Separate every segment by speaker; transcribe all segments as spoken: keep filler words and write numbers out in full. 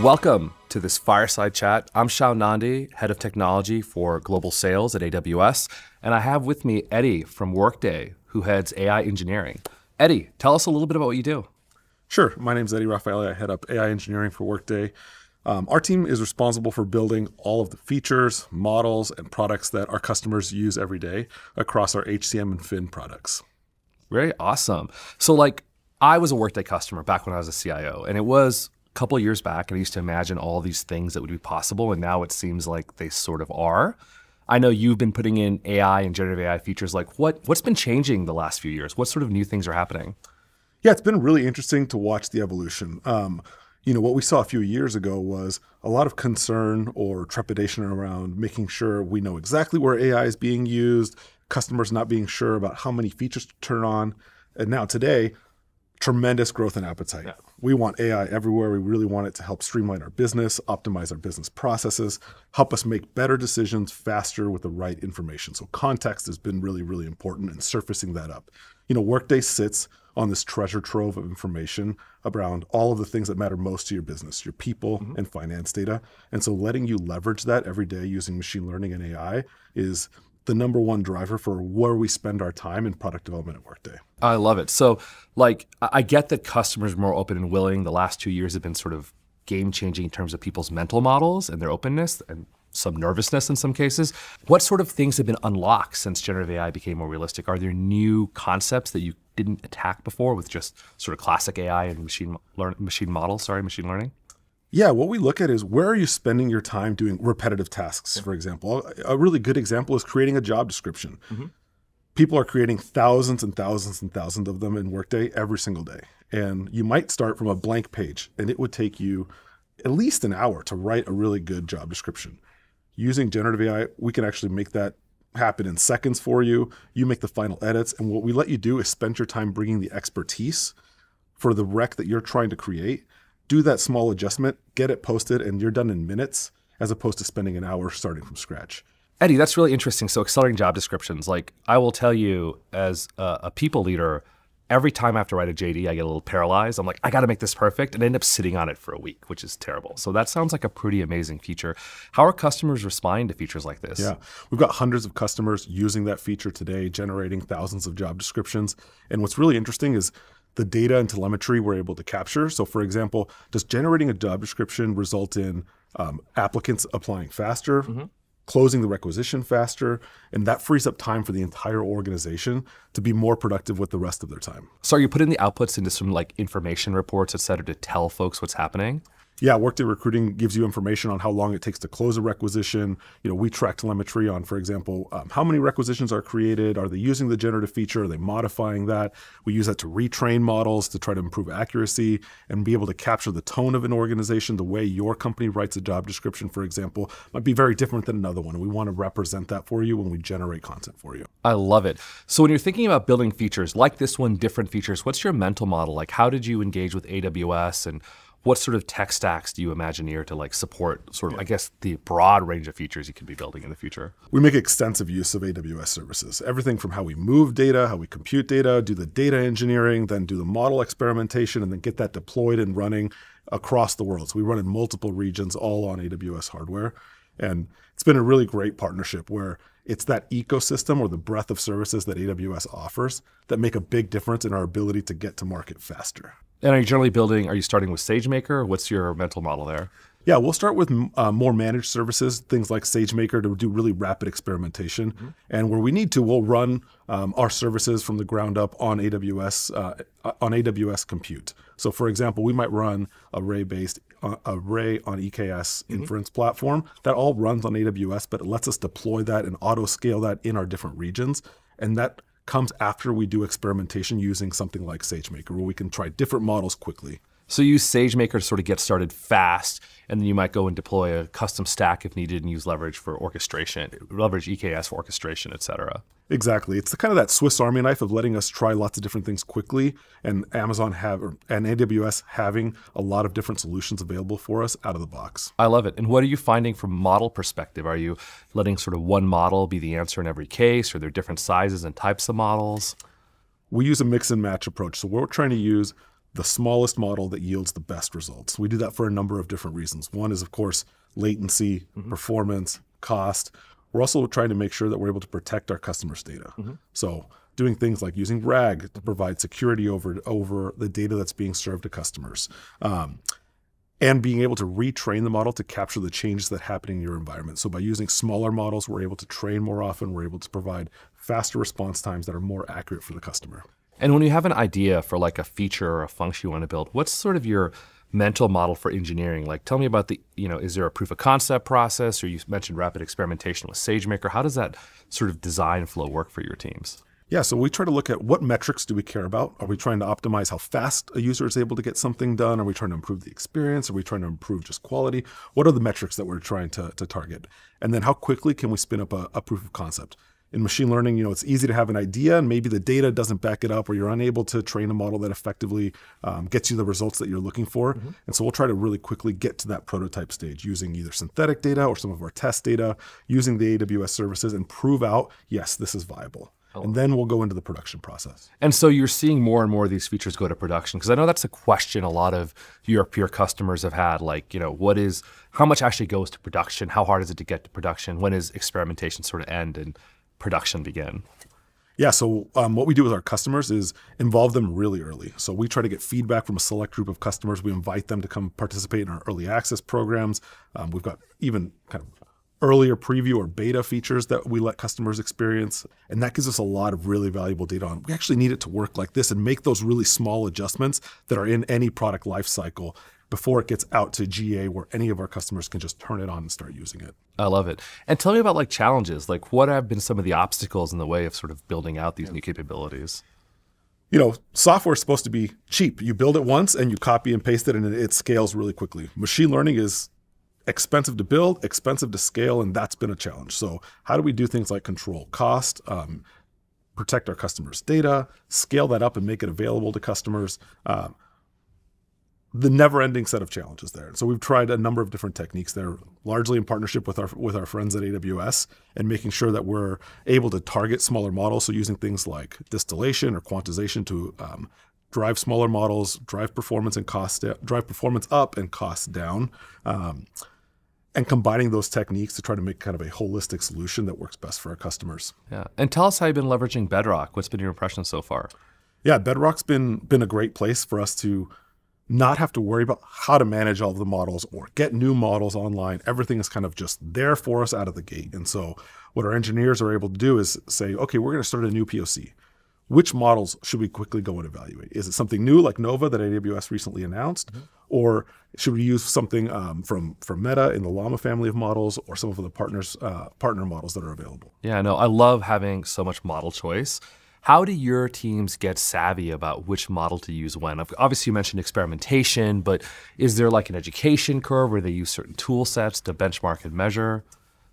Speaker 1: Welcome to this fireside chat. I'm Shao Nandi, Head of Technology for Global Sales at A W S, and I have with me Eddie from Workday, who heads A I engineering. Eddie, tell us a little bit about what you do.
Speaker 2: Sure. My name is Eddie Raffaele. I head up A I engineering for Workday. Um, our team is responsible for building all of the features, models, and products that our customers use every day across our H C M and Fin products.
Speaker 1: Very awesome. So like, I was a Workday customer back when I was a C I O, and it was a couple of years back, and I used to imagine all these things that would be possible, and now it seems like they sort of are. I know you've been putting in A I and generative A I features. Like, what, what's been changing the last few years? What sort of new things are happening?
Speaker 2: Yeah, it's been really interesting to watch the evolution. Um, you know, what we saw a few years ago was a lot of concern or trepidation around making sure we know exactly where A I is being used, customers not being sure about how many features to turn on. And now today, tremendous growth and appetite. Yeah. We want A I everywhere. We really want it to help streamline our business, optimize our business processes, help us make better decisions faster with the right information. So context has been really, really important in surfacing that up. You know, Workday sits on this treasure trove of information around all of the things that matter most to your business, your people mm-hmm. and finance data. And so letting you leverage that every day using machine learning and A I is the number one driver for where we spend our time in product development at Workday.
Speaker 1: I love it. So like, I get that customers are more open and willing. The last two years have been sort of game changing in terms of people's mental models and their openness and some nervousness in some cases. What sort of things have been unlocked since generative A I became more realistic? Are there new concepts that you didn't attack before with just sort of classic A I and machine learn machine models, sorry, machine learning?
Speaker 2: Yeah, what we look at is where are you spending your time doing repetitive tasks, for example. A really good example is creating a job description. Mm-hmm. People are creating thousands and thousands and thousands of them in Workday every single day. And you might start from a blank page, and it would take you at least an hour to write a really good job description. Using generative A I, we can actually make that happen in seconds for you. You make the final edits, and what we let you do is spend your time bringing the expertise for the rec that you're trying to create. Do that small adjustment, get it posted, and you're done in minutes, as opposed to spending an hour starting from scratch.
Speaker 1: Eddie, that's really interesting. So accelerating job descriptions, like I will tell you as a, a people leader, every time I have to write a J D, I get a little paralyzed. I'm like, I got to make this perfect, and I end up sitting on it for a week, which is terrible. So that sounds like a pretty amazing feature. How are customers responding to features like this?
Speaker 2: Yeah, we've got hundreds of customers using that feature today, generating thousands of job descriptions. And what's really interesting is the data and telemetry we're able to capture. So for example, does generating a job description result in um, applicants applying faster, mm-hmm. closing the requisition faster, and that frees up time for the entire organization to be more productive with the rest of their time.
Speaker 1: So are you putting the outputs into some like information reports, et cetera, to tell folks what's happening?
Speaker 2: Yeah, Workday Recruiting gives you information on how long it takes to close a requisition. You know, we track telemetry on, for example, um, how many requisitions are created? Are they using the generative feature? Are they modifying that? We use that to retrain models to try to improve accuracy and be able to capture the tone of an organization. The way your company writes a job description, for example, might be very different than another one. And we want to represent that for you when we generate content for you.
Speaker 1: I love it. So when you're thinking about building features like this one, different features, what's your mental model? Like, how did you engage with A W S, and what sort of tech stacks do you imagine here to like support sort of, yeah. I guess, the broad range of features you could be building in the future?
Speaker 2: We make extensive use of A W S services. Everything from how we move data, how we compute data, do the data engineering, then do the model experimentation, and then get that deployed and running across the world. So we run in multiple regions, all on A W S hardware. And it's been a really great partnership where it's that ecosystem or the breadth of services that A W S offers that make a big difference in our ability to get to market faster.
Speaker 1: And are you generally building, are you starting with SageMaker? What's your mental model there?
Speaker 2: Yeah, we'll start with uh, more managed services, things like SageMaker to do really rapid experimentation. Mm-hmm. And where we need to, we'll run um, our services from the ground up on A W S, uh, on A W S compute. So for example, we might run array-based uh, array on E K S mm-hmm. inference platform that all runs on A W S, but it lets us deploy that and auto scale that in our different regions. And that comes after we do experimentation using something like SageMaker, where we can try different models quickly.
Speaker 1: So you use SageMaker to sort of get started fast, and then you might go and deploy a custom stack if needed and use leverage for orchestration, leverage E K S for orchestration, et cetera.
Speaker 2: Exactly. It's the kind of that Swiss Army knife of letting us try lots of different things quickly, and Amazon have, or, and A W S having a lot of different solutions available for us out of the box.
Speaker 1: I love it. And what are you finding from model perspective? Are you letting sort of one model be the answer in every case? Or are there different sizes and types of models?
Speaker 2: We use a mix and match approach. So we're trying to use the smallest model that yields the best results. We do that for a number of different reasons. One is, of course, latency, mm-hmm. performance, cost. We're also trying to make sure that we're able to protect our customers' data. Mm-hmm. So doing things like using RAG to provide security over, over the data that's being served to customers. Um, and being able to retrain the model to capture the changes that happen in your environment. So by using smaller models, we're able to train more often. We're able to provide faster response times that are more accurate for the customer.
Speaker 1: And when you have an idea for like a feature or a function you want to build, what's sort of your mental model for engineering? Like, tell me about the, you know, is there a proof of concept process, or you mentioned rapid experimentation with SageMaker? How does that sort of design flow work for your teams?
Speaker 2: Yeah, so we try to look at what metrics do we care about? Are we trying to optimize how fast a user is able to get something done? Are we trying to improve the experience? Are we trying to improve just quality? What are the metrics that we're trying to, to target? And then how quickly can we spin up a, a proof of concept? In machine learning, you know, it's easy to have an idea and maybe the data doesn't back it up, or you're unable to train a model that effectively um, gets you the results that you're looking for. Mm-hmm. And so we'll try to really quickly get to that prototype stage using either synthetic data or some of our test data, using the A W S services, and prove out, yes, this is viable. Oh. And then we'll go into the production process.
Speaker 1: And so you're seeing more and more of these features go to production, because I know that's a question a lot of your peer customers have had, like, you know, what is, how much actually goes to production? How hard is it to get to production? When does experimentation sort of end and production begin?
Speaker 2: Yeah, so um, what we do with our customers is involve them really early. So we try to get feedback from a select group of customers. We invite them to come participate in our early access programs. Um, we've got even kind of earlier preview or beta features that we let customers experience. And that gives us a lot of really valuable data on. We actually need it to work like this and make those really small adjustments that are in any product lifecycle before it gets out to G A, where any of our customers can just turn it on and start using it.
Speaker 1: I love it. And tell me about like challenges. Like, what have been some of the obstacles in the way of sort of building out these yeah. new capabilities?
Speaker 2: You know, software is supposed to be cheap. You build it once and you copy and paste it, and it scales really quickly. Machine learning is expensive to build, expensive to scale, and that's been a challenge. So how do we do things like control cost, um, protect our customers' data, scale that up and make it available to customers? Uh, the never-ending set of challenges there. So we've tried a number of different techniques there, largely in partnership with our with our friends at A W S, and making sure that we're able to target smaller models. So using things like distillation or quantization to um, drive smaller models, drive performance and cost, drive performance up and costs down, um, and combining those techniques to try to make kind of a holistic solution that works best for our customers.
Speaker 1: Yeah, and tell us how you've been leveraging Bedrock. What's been your impression so far?
Speaker 2: Yeah, Bedrock's been been a great place for us to not have to worry about how to manage all of the models or get new models online. Everything is kind of just there for us out of the gate. And so what our engineers are able to do is say, okay, we're going to start a new P O C. Which models should we quickly go and evaluate? Is it something new like Nova that A W S recently announced? Mm-hmm. Or should we use something um, from, from Meta in the Llama family of models, or some of the partners uh, partner models that are available?
Speaker 1: Yeah, no, I love having so much model choice. How do your teams get savvy about which model to use when? Obviously, you mentioned experimentation, but is there like an education curve where they use certain tool sets to benchmark and measure?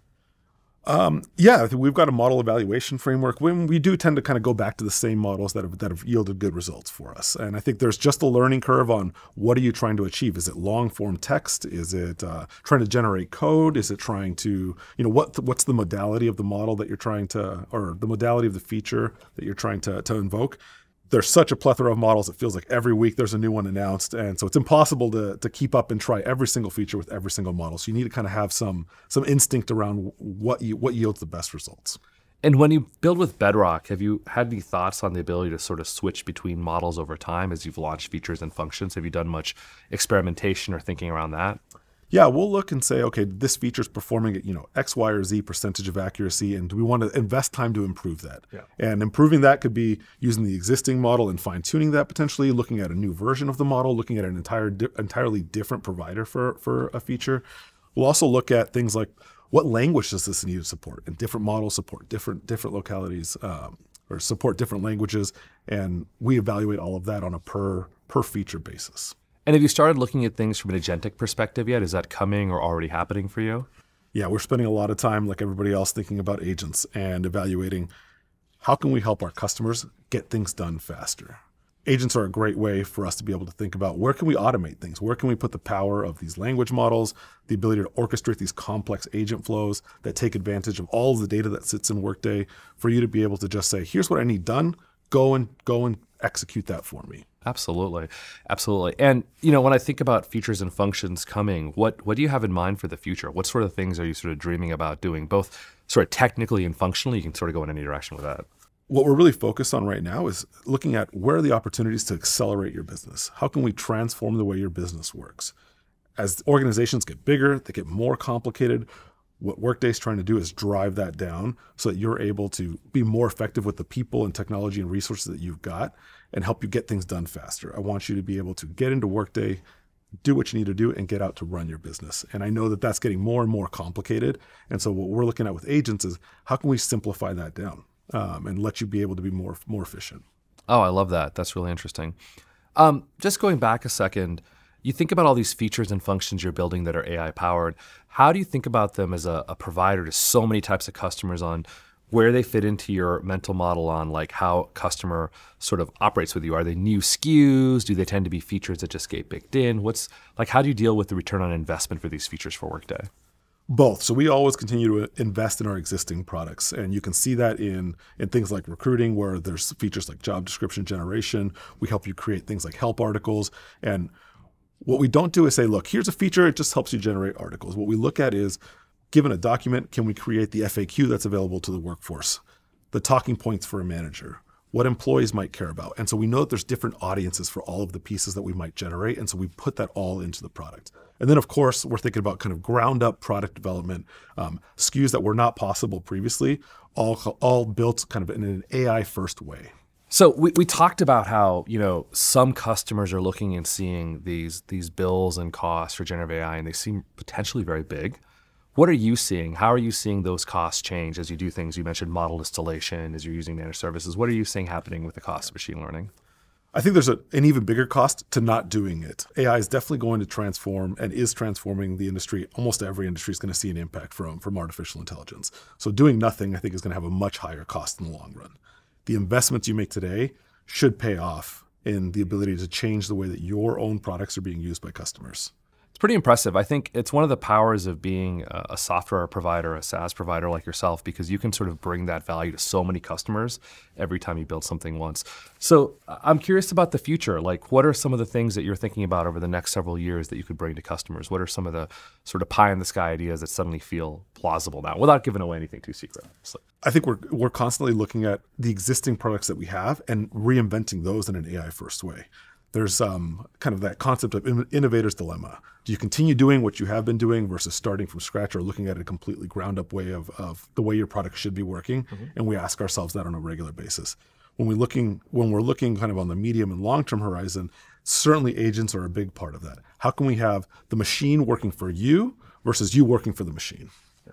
Speaker 2: Um, yeah, we've got a model evaluation framework. When we do tend to kind of go back to the same models that have, that have yielded good results for us. And I think there's just a learning curve on what are you trying to achieve? Is it long form text? Is it uh, trying to generate code? Is it trying to, you know, what what's the modality of the model that you're trying to, or the modality of the feature that you're trying to, to invoke? There's such a plethora of models. It feels like every week there's a new one announced. And so it's impossible to, to keep up and try every single feature with every single model. So you need to kind of have some, some instinct around what, you, what yields the best results.
Speaker 1: And when you build with Bedrock, have you had any thoughts on the ability to sort of switch between models over time as you've launched features and functions? Have you done much experimentation or thinking around that?
Speaker 2: Yeah, we'll look and say, okay, this feature is performing at, you know, X, Y, or Z percentage of accuracy, and do we want to invest time to improve that? Yeah. And improving that could be using the existing model and fine-tuning that potentially, looking at a new version of the model, looking at an entire di entirely different provider for, for a feature. We'll also look at things like, what language does this need to support? And different models support different, different localities, um, or support different languages, and we evaluate all of that on a per, per feature basis.
Speaker 1: And have you started looking at things from an agentic perspective yet? Is that coming or already happening for you?
Speaker 2: Yeah, we're spending a lot of time, like everybody else, thinking about agents and evaluating how can we help our customers get things done faster. Agents are a great way for us to be able to think about where can we automate things? Where can we put the power of these language models, the ability to orchestrate these complex agent flows that take advantage of all of the data that sits in Workday for you to be able to just say, here's what I need done. go and go and execute that for me.
Speaker 1: Absolutely. Absolutely. And, you know, when I think about features and functions coming, what, what do you have in mind for the future? What sort of things are you sort of dreaming about doing, both sort of technically and functionally? You can sort of go in any direction with that.
Speaker 2: What we're really focused on right now is looking at where are the opportunities to accelerate your business? How can we transform the way your business works? As organizations get bigger, they get more complicated. What Workday's trying to do is drive that down so that you're able to be more effective with the people and technology and resources that you've got and help you get things done faster. I want you to be able to get into Workday, do what you need to do, and get out to run your business. And I know that that's getting more and more complicated. And so what we're looking at with agents is how can we simplify that down um, and let you be able to be more, more efficient?
Speaker 1: Oh, I love that. That's really interesting. Um, just going back a second, you think about all these features and functions you're building that are A I powered. How do you think about them as a, a provider to so many types of customers, on where they fit into your mental model on like how customer sort of operates with you? Are they new S K Us? Do they tend to be features that just get baked in? What's like, how do you deal with the return on investment for these features for Workday?
Speaker 2: Both. So we always continue to invest in our existing products. And you can see that in, in things like recruiting, where there's features like job description generation. We help you create things like help articles. And what we don't do is say, look, here's a feature, it just helps you generate articles. What we look at is, given a document, can we create the F A Q that's available to the workforce? The talking points for a manager, what employees might care about. And so we know that there's different audiences for all of the pieces that we might generate. And so we put that all into the product. And then, of course, we're thinking about kind of ground up product development, um, S K Us that were not possible previously, all, all built kind of in an A I first way.
Speaker 1: So we, we talked about how, you know, some customers are looking and seeing these, these bills and costs for generative A I, and they seem potentially very big. What are you seeing? How are you seeing those costs change as you do things? You mentioned model distillation, as you're using managed services. What are you seeing happening with the cost of machine learning?
Speaker 2: I think there's a, an even bigger cost to not doing it. A I is definitely going to transform and is transforming the industry. Almost every industry is going to see an impact from, from artificial intelligence. So doing nothing, I think, is going to have a much higher cost in the long run. The investments you make today should pay off in the ability to change the way that your own products are being used by customers.
Speaker 1: It's pretty impressive. I think it's one of the powers of being a software provider, a SaaS provider like yourself, because you can sort of bring that value to so many customers every time you build something once. So I'm curious about the future. Like, what are some of the things that you're thinking about over the next several years that you could bring to customers? What are some of the sort of pie in the sky ideas that suddenly feel plausible now, without giving away anything too secret? So,
Speaker 2: I think we're we're constantly looking at the existing products that we have and reinventing those in an A I first way. There's um, kind of that concept of in- innovator's dilemma. Do you continue doing what you have been doing versus starting from scratch, or looking at a completely ground up way of, of the way your product should be working? Mm-hmm. And we ask ourselves that on a regular basis. When we looking when we're looking kind of on the medium and long term horizon, certainly agents are a big part of that. How can we have the machine working for you versus you working for the machine?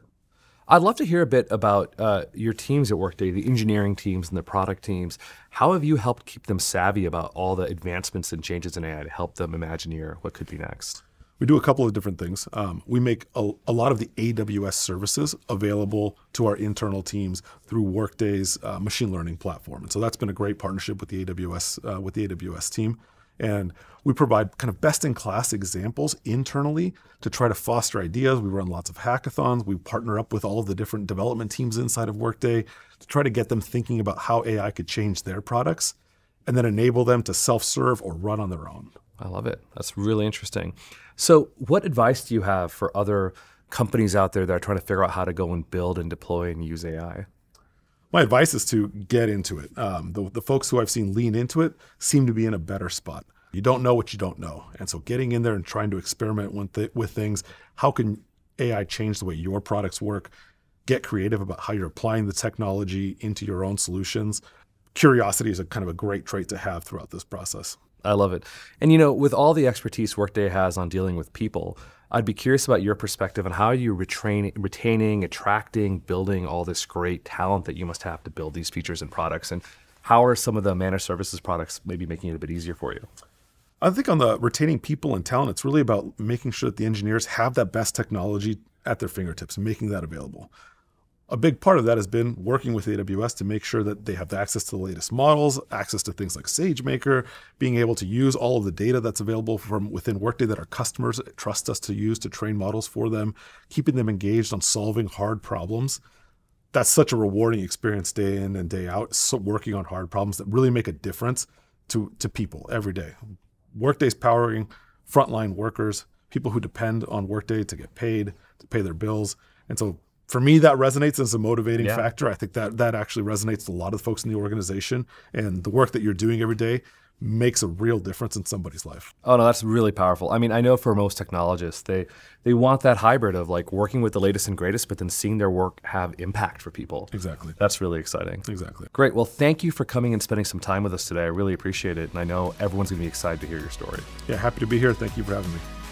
Speaker 1: I'd love to hear a bit about uh, your teams at Workday, the engineering teams and the product teams. How have you helped keep them savvy about all the advancements and changes in A I to help them imagineer what could be next?
Speaker 2: We do a couple of different things. Um, we make a, a lot of the A W S services available to our internal teams through Workday's uh, machine learning platform. And so that's been a great partnership with the A W S, uh, with the A W S team. And we provide kind of best-in-class examples internally to try to foster ideas. We run lots of hackathons. We partner up with all of the different development teams inside of Workday to try to get them thinking about how A I could change their products, and then enable them to self-serve or run on their own.
Speaker 1: I love it. That's really interesting. So what advice do you have for other companies out there that are trying to figure out how to go and build and deploy and use A I?
Speaker 2: My advice is to get into it. Um, the, the folks who I've seen lean into it seem to be in a better spot. You don't know what you don't know. And so getting in there and trying to experiment with, th- with things, how can A I change the way your products work? Get creative about how you're applying the technology into your own solutions. Curiosity is a kind of a great trait to have throughout this process.
Speaker 1: I love it. And you know, with all the expertise Workday has on dealing with people, I'd be curious about your perspective on how you're retrain, retaining, attracting, building all this great talent that you must have to build these features and products. And how are some of the managed services products maybe making it a bit easier for you?
Speaker 2: I think on the retaining people and talent, it's really about making sure that the engineers have that best technology at their fingertips and making that available. A big part of that has been working with A W S to make sure that they have access to the latest models, access to things like SageMaker, being able to use all of the data that's available from within Workday that our customers trust us to use to train models for them, keeping them engaged on solving hard problems. that's such a rewarding experience day in and day out, so working on hard problems that really make a difference to, to people every day. Workday's powering frontline workers, people who depend on Workday to get paid, to pay their bills. And so for me, that resonates as a motivating
Speaker 1: Yeah.
Speaker 2: factor. I think that that actually resonates to a lot of the folks in the organization, and the work that you're doing every day makes a real difference in somebody's life.
Speaker 1: Oh no, that's really powerful. I mean, I know for most technologists, they they want that hybrid of like working with the latest and greatest, but then seeing their work have impact for people.
Speaker 2: Exactly.
Speaker 1: That's really exciting.
Speaker 2: Exactly.
Speaker 1: Great. Well, thank you for coming and spending some time with us today. I really appreciate it. And I know everyone's going to be excited to hear your story.
Speaker 2: Yeah, happy to be here. Thank you for having me.